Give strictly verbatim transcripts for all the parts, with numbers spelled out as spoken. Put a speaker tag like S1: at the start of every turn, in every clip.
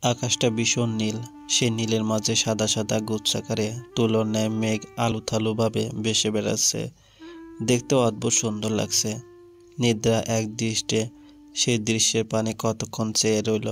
S1: আকাশটা ভীষণ নীল। সেই নীলের মাঝে সাদা সাদা গুচ্ছাকারে তুলোর ন্যায় মেঘ আলুথালুভাবে ভেসে বেড়াচ্ছে। দেখতেও অদ্ভুত সুন্দর লাগছে। নিদ্রা এক দৃষ্টে সেই দৃশ্যের পানে কতক্ষণ চেয়ে রইল।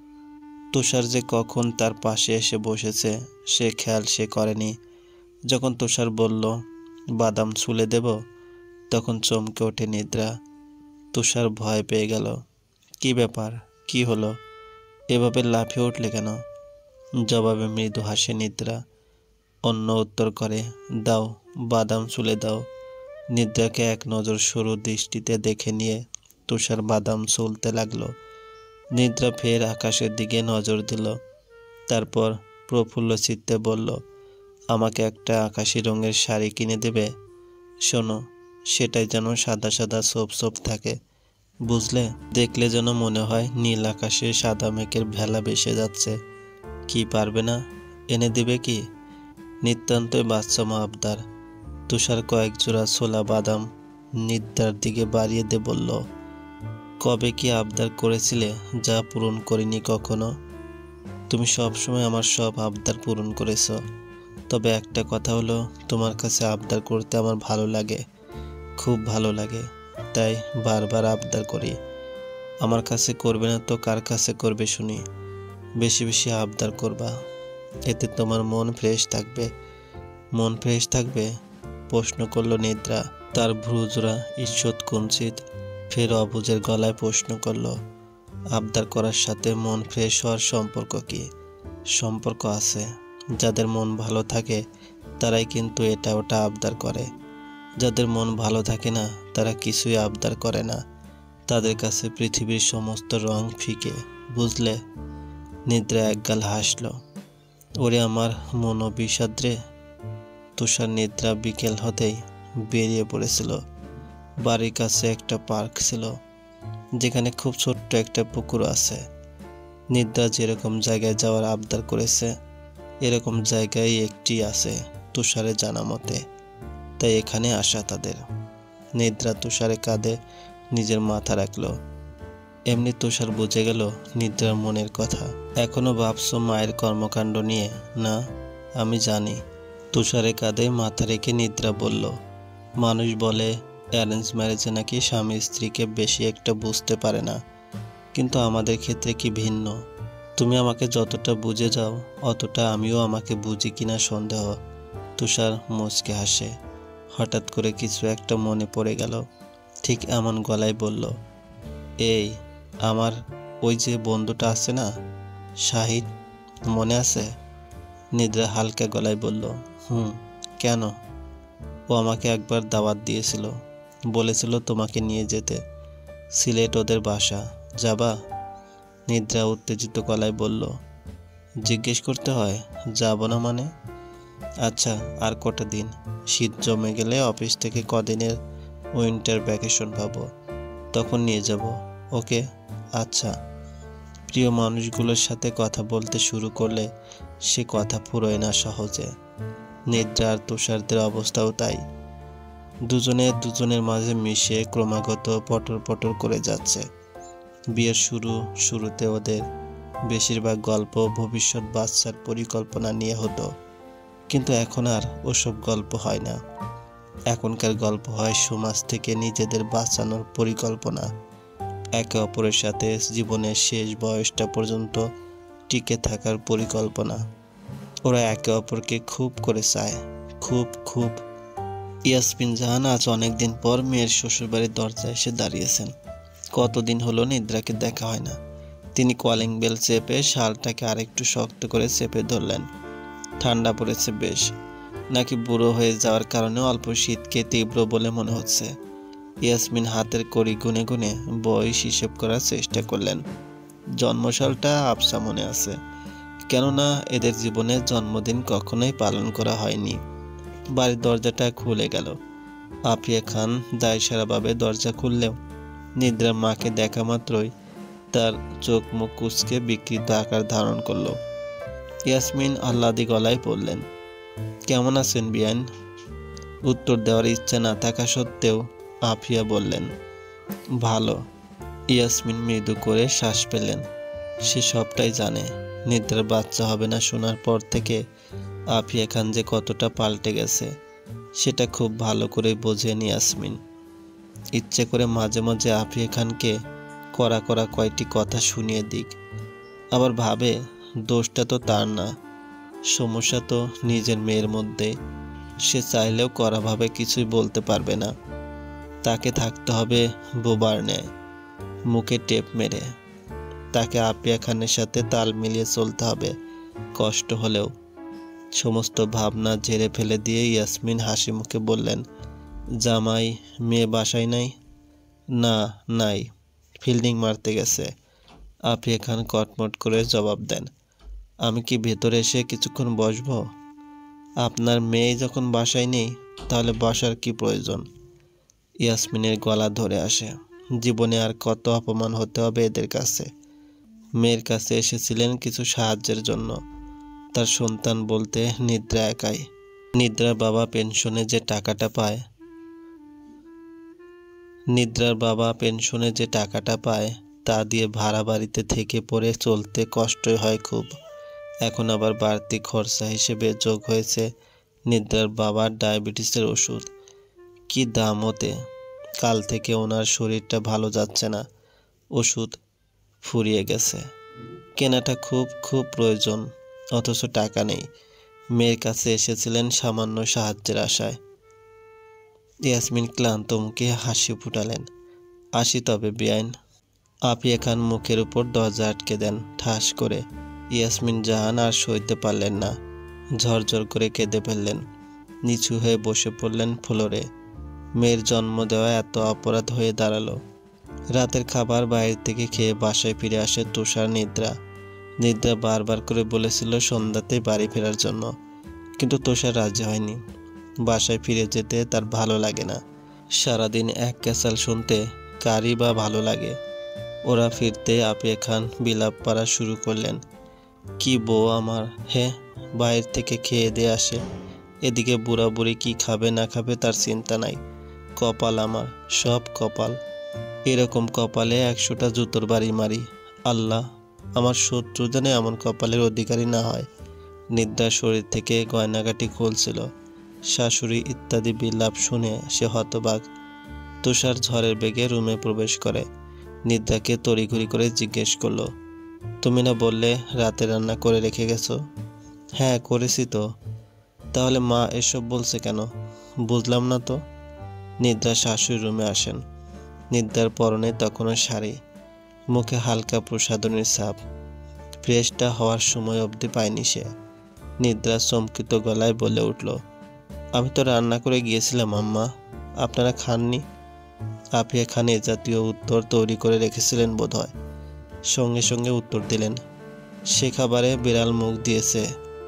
S1: তুষার যে কখন তার পাশে এসে বসেছে সে খেয়াল সে করেনি। যখন তুষার বলল, বাদাম ছুলে দেব, তখন চমকে ওঠে নিদ্রা। তুষার ভয় পেয়ে গেল। কি ব্যাপার, কি হলো, এভাবে লাফিয়ে উঠলে কেন? জবাবে মৃদু হাসে নিদ্রা। অন্য উত্তর করে, দাও, বাদাম ছুলে দাও। নিদ্রাকে এক নজর সরু দৃষ্টিতে দেখে নিয়ে তুষার বাদাম ছুলতে লাগলো। নিদ্রা ফের আকাশের দিকে নজর দিল। তারপর প্রফুল্ল চিত্তে বলল, আমাকে একটা আকাশি রঙের শাড়ি কিনে দেবে? শোনো, সেটাই যেন সাদা সাদা ছোপ ছোপ থাকে, বুঝলে? দেখলে যেন মনে হয় নীল আকাশে সাদা মেঘের ভেলা ভেসে যাচ্ছে। কি পারবে না? এনে দিবে কি? নিতান্তই বাচ্চামো আবদার। তুষার কয়েক জোড়া ছোলা বাদাম নিদ্রার দিকে বাড়িয়ে দে বলল, কবে কি আবদার করেছিলে যা পূরণ করিনি কখনো? তুমি সবসময় আমার সব আবদার পূরণ করেছ। তবে একটা কথা হলো, তোমার কাছে আবদার করতে আমার ভালো লাগে, খুব ভালো লাগে। তাই বারবার আবদার করি। আমার কাছে করবে না তো কার কাছে করবে শুনি? বেশি বেশি আবদার করবা, এতে তোমার মন ফ্রেশ থাকবে। মন ফ্রেশ থাকবে? প্রশ্ন করল নিদ্রা। তার ভ্রুজোড়া ঈষৎ কুঞ্চিত। ফের অবুঝের গলায় প্রশ্ন করল, আবদার করার সাথে মন ফ্রেশ হওয়ার সম্পর্ক কি? সম্পর্ক আছে। যাদের মন ভালো থাকে তারাই কিন্তু এটা ওটা আবদার করে। যাদের মন ভালো থাকে না তারা কিছুই আবদার করে না। তাদের কাছে পৃথিবীর সমস্ত রং ফিকে, বুঝলে? নিদ্রা একগাল হাসল। ওরে আমার মনো বিষাদ রে। তুষার নিদ্রা বিকেল হতেই বেরিয়ে পড়েছিল। বাড়ির কাছে একটা পার্ক ছিল যেখানে খুব ছোট্ট একটা পুকুর আছে। নিদ্রা যেরকম জায়গায় যাওয়ার আবদার করেছে এরকম জায়গায় একটি আছে তুষারের জানা মতে। তাই এখানে আসা তাদের। নিদ্রা তুষারের কাঁধে নিজের মাথা রাখলো। এমনি তুষার বুঝে গেল নিদ্রার মনের কথা। এখনো ভাবছো মায়ের কর্মকাণ্ড নিয়ে? না, আমি জানি। তুষারের কাঁধে মাথা রেখে নিদ্রা বলল, মানুষ বলে অ্যারেঞ্জ ম্যারেজে নাকি স্বামী স্ত্রীকে বেশি একটা বুঝতে পারে না, কিন্তু আমাদের ক্ষেত্রে কি ভিন্ন? তুমি আমাকে যতটা বুঝে যাও অতটা আমিও আমাকে বুঝি কিনা সন্দেহ। তুষার মুচকে হাসে। হঠাৎ করে কিছু একটা মনে পড়ে গেল। ঠিক এমন গলায় বলল, এই আমার ওই যে বন্ধুটা আছে না, শাহিদ, মনে আছে? নিদ্রা হালকা গলায় বলল, হুম, কেন? ও আমাকে একবার দাওয়াত দিয়েছিল, বলেছিল তোমাকে নিয়ে যেতে। সিলেট ওদের বাসা, যাবা? নিদ্রা উত্তেজিত গলায় বলল, জিজ্ঞেস করতে হয়, যাব না মানে? আচ্ছা, আর কটা দিন, শীত জমে গেলে অফিস থেকে কদিনের উইন্টার ভ্যাকেশন পাবো, তখন নিয়ে যাব। ওকে? আচ্ছা। প্রিয় মানুষগুলোর সাথে কথা বলতে শুরু করলে সে কথা ফুরোয় না সহজে। নিদ্রা আর তুষারদের অবস্থাও তাই। দুজনে দুজনের মাঝে মিশে ক্রমাগত পটর পটর করে যাচ্ছে। বিয়ের শুরু শুরুতে ওদের বেশিরভাগ গল্প ভবিষ্যৎ বাচ্চার পরিকল্পনা নিয়ে হতো, কিন্তু এখন আর ওসব গল্প হয় না। এখনকার গল্প হয় সমাজ থেকে নিজেদের বাঁচানোর পরিকল্পনা, একে অপরের সাথে জীবনের শেষ বয়সটা পর্যন্ত টিকে থাকার পরিকল্পনা। ওরা একে অপরকে খুব করে চায়, খুব খুব। ইয়াসমিন জাহান আজ অনেকদিন পর মেয়ের শ্বশুরবাড়ির দরজায় এসে দাঁড়িয়েছেন। কতদিন হলো নিদ্রাকে দেখা হয় না। তিনি কলিং বেল চেপে শালটাকে আরেকটু শক্ত করে চেপে ধরলেন। ঠান্ডা পড়েছে বেশ, নাকি বুড়ো হয়ে যাওয়ার কারণে অল্প শীতকে তীব্র বলে মনে হচ্ছে? ইয়াসমিন হাতের কড়ি গুনে গুনে বয়স হিসেব করার চেষ্টা করলেন। জন্মসালটা আবছা মনে আছে, কেননা এদের জীবনে জন্মদিন কখনোই পালন করা হয়নি। বাড়ির দরজাটা খুলে গেল। আফিয়া খান দায়সারাভাবে দরজা খুললেও নিদ্রার মাকে দেখা মাত্রই তার চোখ মুখ কুঁচকে বিকৃত আকার ধারণ করল। ইয়াসমিন আহ্লাদি গলায় বললেন, কেমন আছেন বিয়ান? উত্তর দেওয়ার ইচ্ছা না থাকা সত্ত্বেও আফিয়া বললেন, ভালো। ইয়াসমিন মৃদু করে শ্বাস পেলেন। সে সবটাই জানে, নিদ্রার বাচ্চা হবে না শোনার পর থেকে আফিয়া খান যে কতটা পাল্টে গেছে সেটা খুব ভালো করে বোঝেন ইয়াসমিন। ইচ্ছে করে মাঝে মাঝে আফিয়া খানকে কড়া কড়া কয়টি কথা শুনিয়ে দিক, আবার ভাবে দোষটা তো তার না, সমস্যা তো নিজের মেয়ের মধ্যে। সে চাইলেও কড়াভাবে কিছুই বলতে পারবে না, তাকে থাকতে হবে বোবার ন্যায়, মুখে টেপ মেরে। তাকে আফিয়া খানের সাথে তাল মিলিয়ে চলতে হবে কষ্ট হলেও। সমস্ত ভাবনা ঝেড়ে ফেলে দিয়ে ইয়াসমিন হাসি মুখে বললেন, জামাই মেয়ে বাসায় নাই? না, নাই, ফিল্ডিং মারতে গেছে। আফিয়া খান কটমট করে জবাব দেন, আমি কি ভেতরে এসে কিছুক্ষণ বসবো? আপনার মেয়ে যখন বাসায় নেই তাহলে বসার কি প্রয়োজন? ইয়াসমিনের গলা ধরে আসে। জীবনে আর কত অপমান হতে হবে এদের কাছে। মেয়ের কাছে এসেছিলেন কিছু সাহায্যের জন্য, তার সন্তান বলতে নিদ্রা একাই। নিদ্রার বাবা পেনশনে যে টাকাটা পায় নিদ্রার বাবা পেনশনে যে টাকাটা পায় তা দিয়ে ভাড়া বাড়িতে থেকে পড়ে চলতে কষ্টই হয় খুব। এখন আবার বাড়তি খরচা হিসেবে যোগ হয়েছে নিদ্রার বাবার ডায়াবেটিসের ওষুধ। কি দাম ওতে! কাল থেকে ওনার শরীরটা ভালো যাচ্ছে না, ওষুধ ফুরিয়ে গেছে। কেনাটা খুব খুব প্রয়োজন, অথচ টাকা নেই। মেয়ের কাছে এসেছিলেন সামান্য সাহায্যের আশায়। ইয়াসমিন ক্লান্ত মুখে হাসি ফুটালেন, আসি তবে বেআইন। আফিয়া খান মুখের উপর দরজা আটকে দেন ঠাস করে। ইয়াসমিন জাহান আর সইতে পারলেন না, ঝরঝর করে কেঁদে ফেললেন। নিচু হয়ে বসে পড়লেন ফ্লোরে। মেয়ের জন্ম দেওয়া এত অপরাধ হয়ে দাঁড়ালো। রাতের খাবার বাইরে থেকে খেয়ে বাসায় ফিরে আসে তুষার নিদ্রা। নিদ্রা বারবার করে বলেছিল সন্ধ্যাতে বাড়ি ফেরার জন্য, কিন্তু তুষার রাজি হয়নি। বাসায় ফিরে যেতে তার ভালো লাগে না। সারাদিন এক ক্যাসাল শুনতে কারই বা ভালো লাগে। ওরা ফিরতে আফিয়া খান বিলাপ পাড়া শুরু করলেন, কি বউ আমার, হে বাইরে থেকে খেয়ে দিয়ে আসে, এদিকে বুড়া বুড়ি কি খাবে না খাবে তার চিন্তা নাই। কপাল আমার, সব কপাল। এরকম কপালে একশোটা জুতোর বাড়ি মারি। আল্লাহ, আমার শত্রু যেন এমন কপালের অধিকারী না হয়। নিদ্রার শরীর থেকে গয়নাগাটি খুলছিল। শাশুড়ি ইত্যাদি বিলাপ শুনে সে হতবাক। তুষার ঝড়ের বেগে রুমে প্রবেশ করে। নিদ্রাকে তড়িঘড়ি করে জিজ্ঞেস করলো, তুমি না বললে রাতে রান্না করে রেখে গেছো? হ্যাঁ করেছি তো। তাহলে মা এসব বলছে কেন? বুঝলাম না তো। নিদ্রা শাশুড়ি রুমে আসেন। নিদ্রার পরনে তখনও শাড়ি, মুখে হালকা প্রসাধনীর ছাপ। ফ্রেশটা হওয়ার সময় অবধি পায়নি সে। নিদ্রা চমকিত গলায় বলে উঠল, আমি তো রান্না করে গিয়েছিলাম আম্মা, আপনারা খাননি? আফিয়া খান এ জাতীয় উত্তর তৈরি করে রেখেছিলেন বোধহয়। সঙ্গে সঙ্গে উত্তর দিলেন, সে খাবারে বিড়াল মুখ দিয়েছে,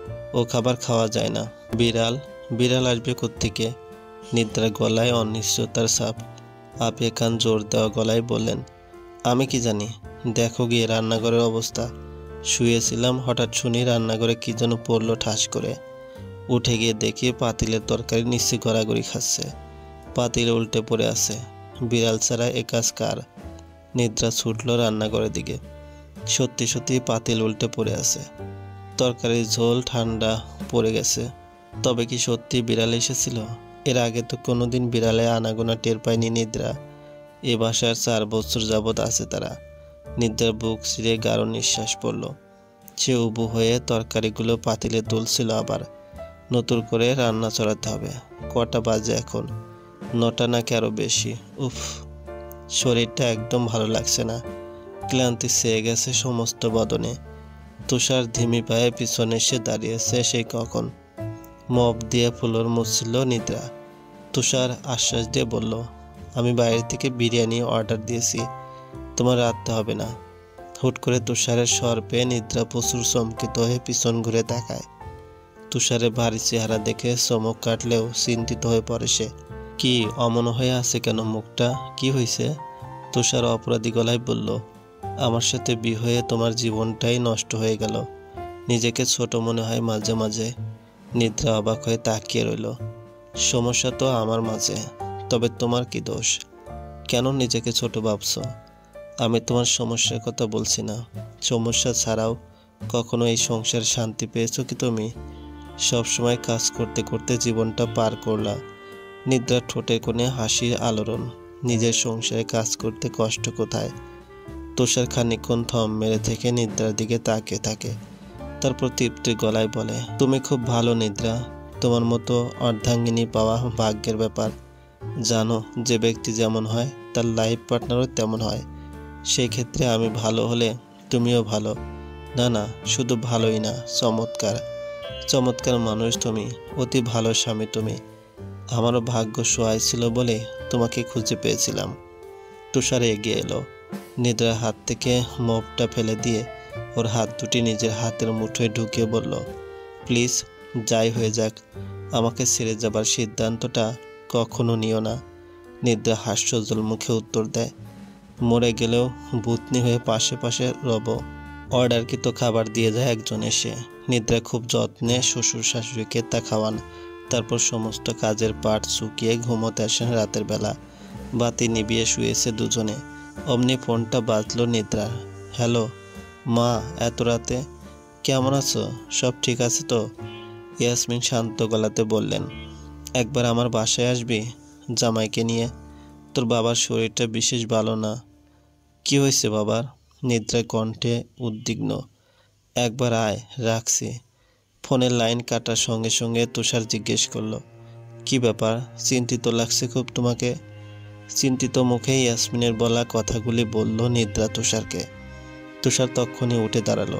S1: ও খাবার খাওয়া যায় না। বিড়াল? বিড়াল আসবে কোত্থেকে? নিদ্রার গলায় অনিশ্চয়তার ছাপ। আফিয়া খান জোর দেওয়া গলায় বললেন, আমি কি জানি, দেখো গিয়ে রান্নাঘরের অবস্থা। শুয়েছিলাম, হঠাৎ শুনি রান্নাঘরে কি যেন পড়লো ঠাস করে। উঠে গিয়ে দেখি পাতিলের তরকারি নিচে গড়াগড়ি খাচ্ছে, পাতিল উল্টে পড়ে আছে। বিড়াল ছাড়া এ কাজ কার? নিদ্রা ছুটল রান্নাঘরের দিকে। সত্যি সত্যি পাতিল উল্টে পড়ে আছে, তরকারির ঝোল ঠান্ডা পড়ে গেছে। তবে কি সত্যি বিড়াল এসেছিল? এর আগে তো কোনোদিন বিড়ালে আনাগোনা টের পায়নি নিদ্রা। এ বাসার চার বছর যাবৎ আছে তারা। নিদ্রার বুক ছিঁড়ে গাঢ় নিঃশ্বাস পড়ল। সে উবু হয়ে তরকারিগুলো পাতিলে তুলছিল। আবার নতুন করে রান্না চড়াতে হবে। কটা বাজে এখন? নটা নাকি আরো বেশি। উফ, শরীরটা একদম ভালো লাগছে না। ক্লান্তি ছেয়ে গেছে সমস্ত বদনে। তুষার ধিমি পায়ে পিছনে এসে দাঁড়িয়েছে সেই কখন। মপ দিয়ে ফুলোর মুছছিল নিদ্রা। তুষার আশ্বাস দিয়ে বলল, আমি বাইরে থেকে বিরিয়ানি অর্ডার দিয়েছি, তোমার রাখতে হবে না। হুট করে তুষারের স্বর পেয়ে নিদ্রা প্রচুর চমকিত হয়ে পিছন ঘুরে তাকায়। তুষারের ভারী চেহারা দেখে চমক কাটলেও চিন্তিত হয়ে পড়ে সে। কি অমন হয়ে আছে কেন মুখটা? কি হয়েছে? তুষার অপরাধী গলায় বলল, আমার সাথে বিয়ে হয়ে তোমার জীবনটাই নষ্ট হয়ে গেল। নিজেকে ছোট মনে হয় মাঝে মাঝে। নিদ্রা অবাক হয়ে তাকিয়ে রইল। সমস্যা তো আমার মাঝে, তবে তোমার কি দোষ? কেন নিজেকে ছোট ভাবছ? আমি তোমার সমস্যার কথা বলছি না। সমস্যা ছাড়াও কখনো এই সংসার শান্তি পেয়েছো কি তুমি? সবসময় কাজ করতে করতে জীবনটা পার করলা। নিদ্রার ঠোঁটের কোণে হাসির আলোড়ন। নিজের সংসারে কাজ করতে কষ্ট কোথায়? তুষার খানিকক্ষণ থম মেরে থেকে নিদ্রার দিকে তাকিয়ে থাকে, তারপর তৃপ্তির গলায় বলে, তুমি খুব ভালো নিদ্রা। তোমার মতো অর্ধাঙ্গিনী পাওয়া ভাগ্যের ব্যাপার। জানো, যে ব্যক্তি যেমন হয় তার লাইফ পার্টনারও তেমন হয়। সেই ক্ষেত্রে আমি ভালো হলে তুমিও ভালো। না না, শুধু ভালোই না, চমৎকার চমৎকার মানুষ তুমি, অতি ভালো স্বামী তুমি। আমারও ভাগ্য সহায় ছিল বলে তোমাকে খুঁজে পেয়েছিলাম। তুষার এগিয়ে এলো, নিদ্রার হাত থেকে মপটা ফেলে দিয়ে ওর হাত দুটি নিজের হাতের মুঠোয় ঢুকিয়ে বলল, প্লিজ, যাই হয়ে যাক, আমাকে ছেড়ে যাবার সিদ্ধান্তটা কখনো নিও না। নিদ্রা হাস্যজ্জ্বল মুখে উত্তর দেয়, মরে গেলেও ভূতনি হয়ে পাশে পাশে রব। অর্ডারকৃত খাবার দিয়ে যায় একজন এসে। নিদ্রা খুব যত্নে শ্বশুর শাশুড়িকে তা খাওয়ান। তারপর সমস্ত কাজের পাট চুকিয়ে ঘুমোতে আসেন রাতের বেলা। বাতি নিভিয়ে শুয়েছে দুজনে। অমনি ফোনটা বাজলো নিদ্রার। হ্যালো মা, এত রাতে কেমন আছো? সব ঠিক আছে তো? ইয়াসমিন শান্ত গলাতে বললেন, একবার আমার বাসায় আসবি জামাইকে নিয়ে? তোর বাবার শরীরটা বিশেষ ভালো না। কি হয়েছে বাবার? নিদ্রার কণ্ঠে উদ্বিগ্ন। একবার আয়, রাখছি। ফোনের লাইন কাটার সঙ্গে সঙ্গে তুষার জিজ্ঞেস করলো, কি ব্যাপার? চিন্তিত লাগছে খুব তোমাকে? চিন্তিত মুখেই ইয়াসমিনের বলা কথাগুলি বলল নিদ্রা তুষারকে। তুষার তক্ষুনি উঠে দাঁড়ালো,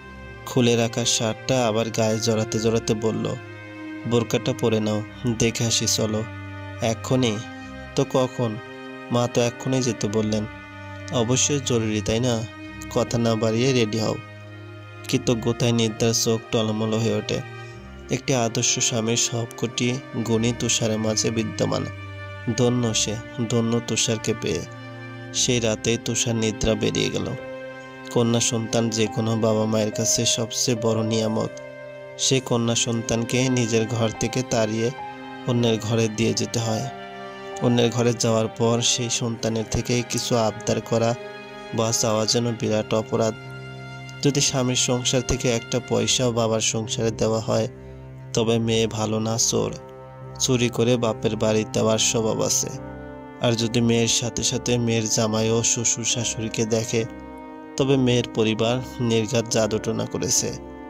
S1: খুলে রাখা শার্টটা আবার গায়ে জড়াতে জড়াতে বলল, বোরকাটা পরে নাও, দেখে আসি চলো। এক্ষুনি? তো কখন? মা তো এক্ষুনি যেতে বললেন। অবশ্যই জরুরি, তাই না? কথা না বাড়িয়ে রেডি হও। কৃতজ্ঞতায় নিদ্রার চোখ টলমল হয়ে ওঠে। একটি আদর্শ স্বামীর সবকটি গুণই তুষারের মাঝে বিদ্যমান। ধন্য সে, ধন্য তুষারকে পেয়ে। সেই রাতেই তুষার নিদ্রা বেরিয়ে গেল। কন্যা সন্তান যে কোনো বাবা মায়ের কাছে সবচেয়ে বড় নিয়ামত। সেই কন্যা সন্তানকে নিজের ঘর থেকে তাড়িয়ে অন্যের ঘরে দিয়ে যেতে হয়। অন্যের ঘরে যাওয়ার পর সেই সন্তানের থেকে কিছু আবদার করা বা চাওয়া যেন বিরাট অপরাধ। যদি স্বামীর সংসার থেকে একটা পয়সাও বাবার সংসারে দেওয়া হয়, তবে মেয়ে ভালো না, চোর। চুরি করে বাপের বাড়ি দেওয়ার স্বভাব আছে। আর যদি মেয়ের সাথে সাথে মেয়ের জামাই ও শ্বশুর শাশুড়িকে দেখে, তবে মেয়ের পরিবার নির্ঘাত জাদুটনা করেছে।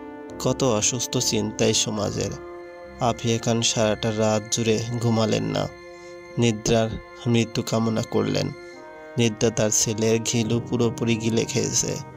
S1: কত অসুস্থ চিন্তাই সমাজের। আফিয়া খান সারাটা রাত জুড়ে ঘুমালেন না। নিদ্রার মৃত্যু কামনা করলেন। নিদ্রা তার ছেলের ঘিলু পুরোপুরি গিলে খেয়েছে।